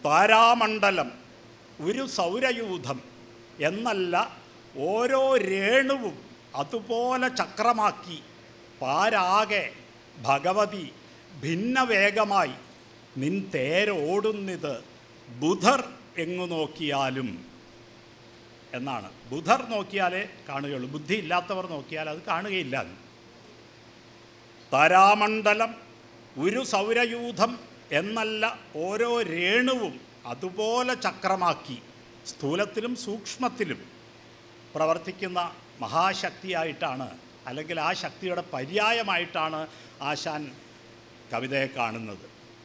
താരാമണ്ഡലം ഒരു സൗരയൂഥം എന്നല്ല, ഓരോ രേണുവും അതുപോലെ ചക്രമാക്കി പാരാകെ ഭഗവതി ഭിന്നവേഗമായി നിൻ തേരോടുന്നിത് ബുധർ എങ്ങു നോക്കിയാലും എന്നാണ്. ബുധർ നോക്കിയാലേ കാണുകയുള്ളൂ, ബുദ്ധി ഇല്ലാത്തവർ നോക്കിയാൽ അത് കാണുകയില്ല. താരാമണ്ഡലം ഒരു സൗരയൂഥം എന്നല്ല, ഓരോ രേണുവും അതുപോലെ ചക്രമാക്കി സ്ഥൂലത്തിലും സൂക്ഷ്മത്തിലും പ്രവർത്തിക്കുന്ന മഹാശക്തിയായിട്ടാണ്, അല്ലെങ്കിൽ ആ ശക്തിയുടെ പര്യായമായിട്ടാണ് ആശാൻ കവിതയെ കാണുന്നത്.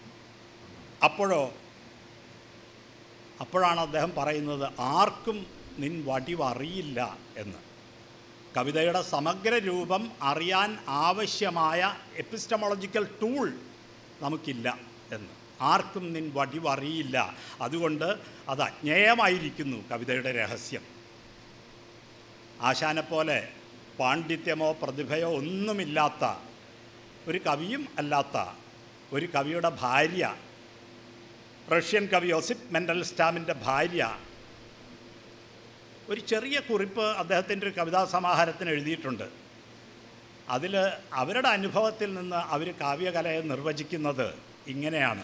അപ്പോഴാണ് അദ്ദേഹം പറയുന്നത് ആർക്കും നിൻ വടിവറിയില്ല എന്ന്. കവിതയുടെ സമഗ്ര രൂപം അറിയാൻ ആവശ്യമായ എപ്പിസ്റ്റമോളജിക്കൽ ടൂൾ നമുക്കില്ല എന്ന്. ആർക്കും നിൻ വടിവറിയില്ല, അതുകൊണ്ട് അത് അജ്ഞേയമായിരിക്കുന്നു കവിതയുടെ രഹസ്യം. ആശാനെപ്പോലെ പാണ്ഡിത്യമോ പ്രതിഭയോ ഒന്നുമില്ലാത്ത ഒരു കവിയും അല്ലാത്ത ഒരു കവിയുടെ ഭാര്യ, റഷ്യൻ കവി യോസിഫ് മെൻഡൽസ്റ്റാമിൻ്റെ ഭാര്യ ഒരു ചെറിയ കുറിപ്പ് അദ്ദേഹത്തിൻ്റെ ഒരു കവിതാ സമാഹാരത്തിന് എഴുതിയിട്ടുണ്ട്. അതിൽ അവരുടെ അനുഭവത്തിൽ നിന്ന് അവർ കാവ്യകലയെ നിർവചിക്കുന്നത് ഇങ്ങനെയാണ്: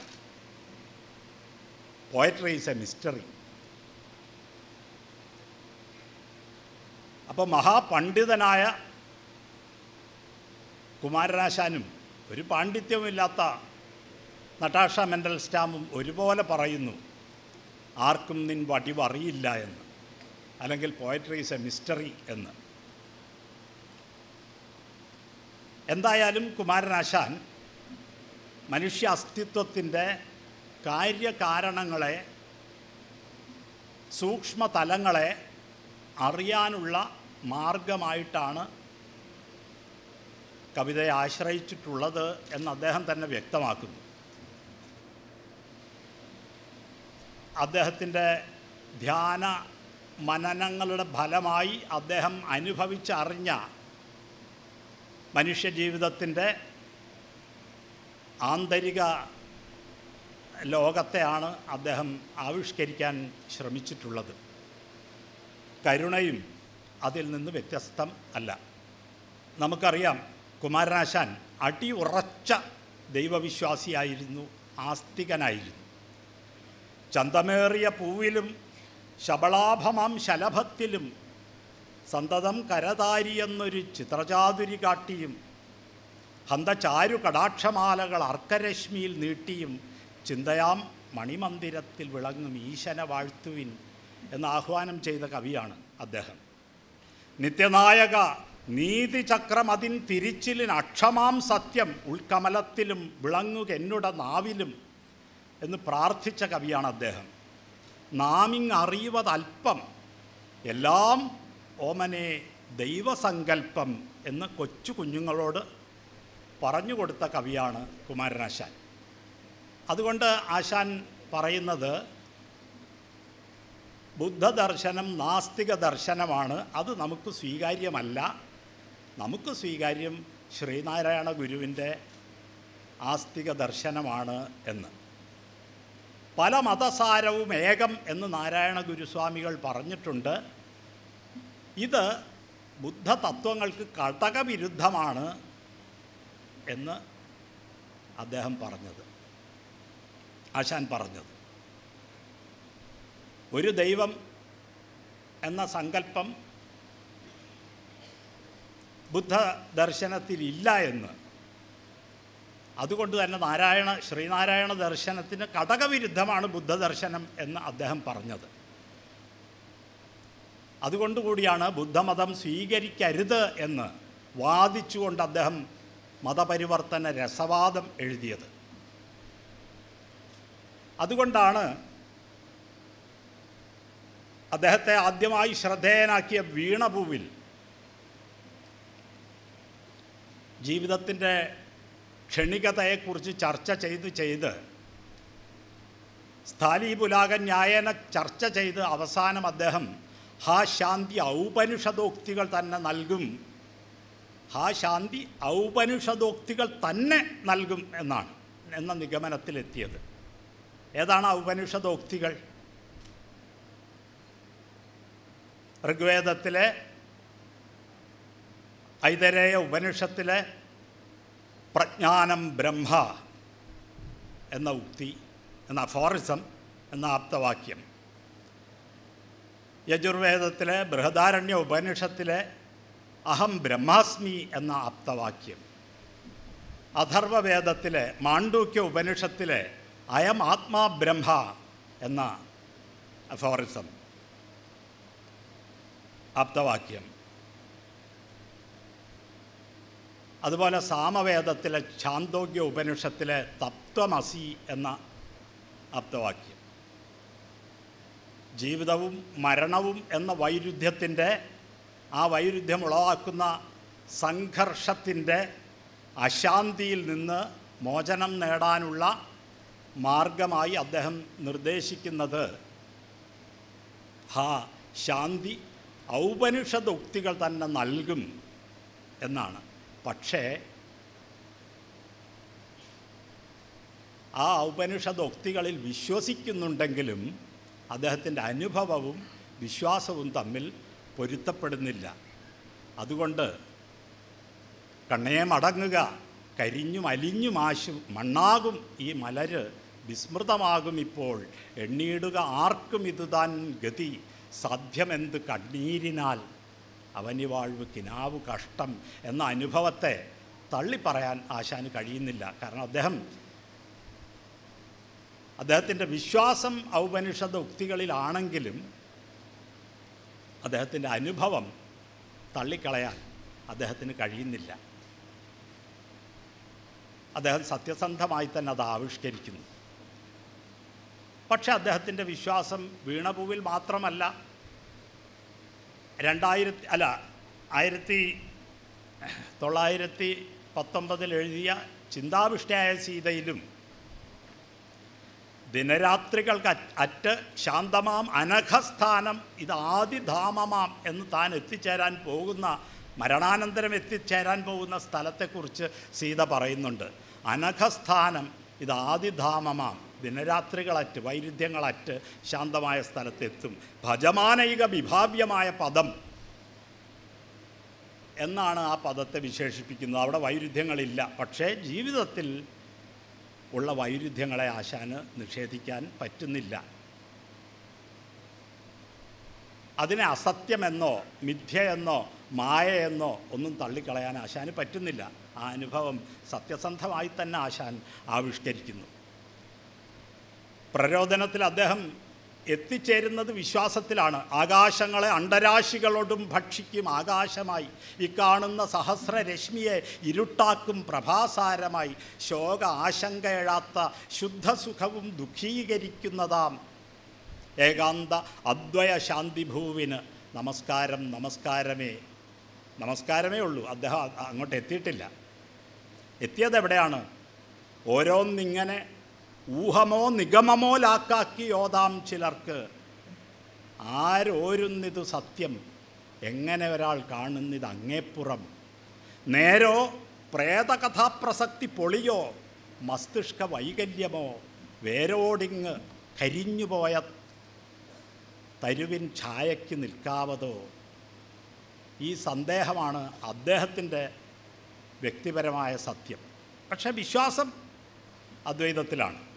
പോയട്രി ഈസ് എ മിസ്റ്ററി. അപ്പോൾ മഹാപണ്ഡിതനായ കുമാരനാശാനും ഒരു പാണ്ഡിത്യവുമില്ലാത്ത നട്ടാഷ മെൻഡൽസ്റ്റാമും ഒരുപോലെ പറയുന്നു ആർക്കും നിൻ വടിവറിയില്ല എന്ന്, അല്ലെങ്കിൽ പോയട്രി ഈസ് എ മിസ്റ്ററി എന്ന്. എന്തായാലും കുമാരനാശാൻ മനുഷ്യ അസ്തിത്വത്തിൻ്റെ കാര്യകാരണങ്ങളെ, സൂക്ഷ്മതലങ്ങളെ അറിയാനുള്ള മാർഗമായിട്ടാണ് കവിതയെ ആശ്രയിച്ചിട്ടുള്ളത് എന്ന് അദ്ദേഹം തന്നെ വ്യക്തമാക്കുന്നു. അദ്ദേഹത്തിൻ്റെ ധ്യാന മനനങ്ങളുടെ ഫലമായി അദ്ദേഹം അനുഭവിച്ചറിഞ്ഞ മനുഷ്യജീവിതത്തിൻ്റെ ആന്തരിക ലോകത്തെയാണ് അദ്ദേഹം ആവിഷ്കരിക്കാൻ ശ്രമിച്ചിട്ടുള്ളത്. കരുണയും അതിൽ നിന്ന് വ്യത്യസ്തം അല്ല. നമുക്കറിയാം, കുമാരനാശാൻ അടിയുറച്ച ദൈവവിശ്വാസിയായിരുന്നു, ആസ്തികനായിരുന്നു. ചന്തമേറിയ പൂവിലും ശബളാഭമാം ശലഭത്തിലും സന്തതം കരതാരിയെന്നൊരു ചിത്രചാതുരി കാട്ടിയും ഹന്തചാരു കടാക്ഷമാലകൾ അർക്കരശ്മിയിൽ നീട്ടിയും ചിന്തയാം മണിമന്ദിരത്തിൽ വിളങ്ങും ഈശന വാഴ്ത്തുവിൻ എന്ന് ആഹ്വാനം ചെയ്ത കവിയാണ് അദ്ദേഹം. നിത്യനായക നീതിചക്രം അതിൻ തിരിച്ചിലിന് അക്ഷമാം സത്യം ഉൾക്കമലത്തിലും വിളങ്ങുകെന്നുടെ നാവിലും എന്ന് പ്രാർത്ഥിച്ച കവിയാണ് അദ്ദേഹം. നാമിങ് അറിയുവതൽപ്പം എല്ലാം ഓമനെ ദൈവസങ്കല്പം എന്ന് കൊച്ചു കുഞ്ഞുങ്ങളോട് പറഞ്ഞു കൊടുത്ത കവിയാണ് കുമാരനാശാൻ. അതുകൊണ്ട് ആശാൻ പറയുന്നത് ബുദ്ധദർശനം നാസ്തിക ദർശനമാണ്, അത് നമുക്ക് സ്വീകാര്യമല്ല. നമുക്ക് സ്വീകാര്യം ശ്രീനാരായണ ഗുരുവിൻ്റെ ആസ്തിക ദർശനമാണ് എന്ന്. പല മതസാരവും ഏകം എന്ന് നാരായണ ഗുരുസ്വാമികൾ പറഞ്ഞിട്ടുണ്ട്. ഇത് ബുദ്ധ തത്വങ്ങൾക്ക് കടകവിരുദ്ധമാണ് എന്ന് അദ്ദേഹം പറഞ്ഞത്, ആശാൻ പറഞ്ഞത്. ഒരു ദൈവം എന്ന സങ്കല്പം ബുദ്ധ ദർശനത്തിലില്ല എന്ന്, അതുകൊണ്ട് തന്നെ ശ്രീനാരായണ ദർശനത്തിന് കടകവിരുദ്ധമാണ് ബുദ്ധദർശനം എന്ന് അദ്ദേഹം പറഞ്ഞത്. അതുകൊണ്ടുകൂടിയാണ് ബുദ്ധമതം സ്വീകരിക്കരുത് എന്ന് വാദിച്ചുകൊണ്ട് അദ്ദേഹം മതപരിവർത്തന രസവാദം എഴുതിയത്. അതുകൊണ്ടാണ് അദ്ദേഹത്തെ ആദ്യമായി ശ്രദ്ധേയനാക്കിയ വീണപൂവിൽ ജീവിതത്തിൻ്റെ ക്ഷണികതയെക്കുറിച്ച് ചർച്ച ചെയ്ത് സ്ഥാലീപുലാക ന്യായേന ചർച്ച ചെയ്ത് അവസാനം അദ്ദേഹം ഹാ ശാന്തി ഔപനിഷദോക്തികൾ തന്നെ നൽകും, ഹാ ശാന്തി ഔപനിഷദോക്തികൾ തന്നെ നൽകും എന്ന നിഗമനത്തിലെത്തിയത്. ഏതാണ് ആ ഉപനിഷദോക്തികൾ? ഋഗ്വേദത്തിലെ ഐതരേയ ഉപനിഷത്തിലെ പ്രജ്ഞാനം ബ്രഹ്മ എന്ന ഉക്തി, എന്ന അഫോറിസം, എന്ന ആപ്തവാക്യം. യജുർവേദത്തിലെ ബൃഹദാരണ്യ ഉപനിഷത്തിലെ അഹം ബ്രഹ്മാസ്മി എന്ന ആപ്തവാക്യം. അഥർവവേദത്തിലെ മാണ്ഡൂക്യ ഉപനിഷത്തിലെ അയം ആത്മാ ബ്രഹ്മ എന്ന അഫോറിസം, ആപ്തവാക്യം. അതുപോലെ സാമവേദത്തിലെ ഛാന്തോഗ്യ ഉപനിഷത്തിലെ തത്വമസി എന്ന ആപ്തവാക്യം. ജീവിതവും മരണവും എന്ന വൈരുദ്ധ്യത്തിൻ്റെ, ആ വൈരുദ്ധ്യം ഉളവാക്കുന്ന സംഘർഷത്തിൻ്റെ അശാന്തിയിൽ നിന്ന് മോചനം നേടാനുള്ള മാർഗമായി അദ്ദേഹം നിർദ്ദേശിക്കുന്നത് ശാന്തി ഔപനിഷദുക്തികൾ തന്നെ നൽകും എന്നാണ്. പക്ഷേ ആ ഔപനിഷദോക്തികളിൽ വിശ്വസിക്കുന്നുണ്ടെങ്കിലും അദ്ദേഹത്തിൻ്റെ അനുഭവവും വിശ്വാസവും തമ്മിൽ പൊരുത്തപ്പെടുന്നില്ല. അതുകൊണ്ട് കണ്ണയെ മടങ്ങുക, കരിഞ്ഞും അലിഞ്ഞും ആശും മണ്ണാകും ഈ മലര്, വിസ്മൃതമാകും ഇപ്പോൾ, എണ്ണീടുക ആർക്കും ഇതുതാൻ ഗതി, സാധ്യമെന്ത് കണ്ണീരിനാൽ, അവനി വാഴ്വ് കിനാവു കഷ്ടം എന്ന അനുഭവത്തെ തള്ളിപ്പറയാൻ ആശാന് കഴിയുന്നില്ല. കാരണം അദ്ദേഹത്തിൻ്റെ വിശ്വാസം ഔപനിഷദ ഉക്തികളിലാണെങ്കിലും അദ്ദേഹത്തിൻ്റെ അനുഭവം തള്ളിക്കളയാൻ അദ്ദേഹത്തിന് കഴിയുന്നില്ല. അദ്ദേഹം സത്യസന്ധമായി തന്നെ അത് ആവിഷ്കരിക്കുന്നു. പക്ഷെ അദ്ദേഹത്തിൻ്റെ വിശ്വാസം വീണപൂവിൽ മാത്രമല്ല, 1919 എഴുതിയ ചിന്താവിഷ്ടയായ സീതയിലും ദിനരാത്രികൾക്ക് അറ്റ് ശാന്തമാം അനഘസ്ഥാനം ഇത് ആദിധാമമാം എന്ന് താൻ എത്തിച്ചേരാൻ പോകുന്ന, മരണാനന്തരം എത്തിച്ചേരാൻ പോകുന്ന സ്ഥലത്തെക്കുറിച്ച് സീത പറയുന്നുണ്ട്. അനഘസ്ഥാനം ഇത് ആദിധാമമാം, ദിനരാത്രികളറ്റ് വൈരുദ്ധ്യങ്ങളറ്റ് ശാന്തമായ സ്ഥലത്തെത്തും. ഭജമാനൈക വിഭാവ്യമായ പദം എന്നാണ് ആ പദത്തെ വിശേഷിപ്പിക്കുന്നത്. അവിടെ വൈരുദ്ധ്യങ്ങളില്ല. പക്ഷേ ജീവിതത്തിൽ ഉള്ള വൈരുദ്ധ്യങ്ങളെ ആശാന് നിഷേധിക്കാൻ പറ്റുന്നില്ല. അതിനെ അസത്യമെന്നോ മിഥ്യയെന്നോ മായയെന്നോ ഒന്നും തള്ളിക്കളയാൻ ആശാന് പറ്റുന്നില്ല. ആ അനുഭവം സത്യസന്ധമായി തന്നെ ആശാൻ ആവിഷ്കരിക്കുന്നു. പ്രരോദനത്തിൽ അദ്ദേഹം എത്തിച്ചേരുന്നത് വിശ്വാസത്തിലാണ്. ആകാശങ്ങളെ അണ്ടരാശികളോടും ഭക്ഷിക്കും ആകാശമായി, ഈ കാണുന്ന സഹസ്രരശ്മിയെ ഇരുട്ടാക്കും പ്രഭാസാരമായി, ശോക ആശങ്കയെഴാത്ത ശുദ്ധസുഖവും ദുഃഖീകരിക്കുന്നതാം ഏകാന്ത അദ്വയ ശാന്തിഭൂവിന് നമസ്കാരം നമസ്കാരമേ ഉള്ളൂ. അദ്ദേഹം അങ്ങോട്ട് എത്തിയിട്ടില്ല. എത്തിയതെവിടെയാണ്? ഓരോന്നിങ്ങനെ ഊഹമോ നിഗമമോ ലാക്കാക്കി യോതാം ചിലർക്ക്. ആരോരുന്നിതു സത്യം, എങ്ങനെ ഒരാൾ കാണുന്നിത് അങ്ങേപ്പുറം. നേരോ പ്രേതകഥാപ്രസക്തി പൊളിയോ, മസ്തിഷ്ക വൈകല്യമോ, വേരോടിങ്ങ് കരിഞ്ഞുപോയ തരുവിൻ ഛായയ്ക്ക് നിൽക്കാവതോ. ഈ സന്ദേഹമാണ് അദ്ദേഹത്തിൻ്റെ വ്യക്തിപരമായ സത്യം. പക്ഷേ വിശ്വാസം അദ്വൈതത്തിലാണ്.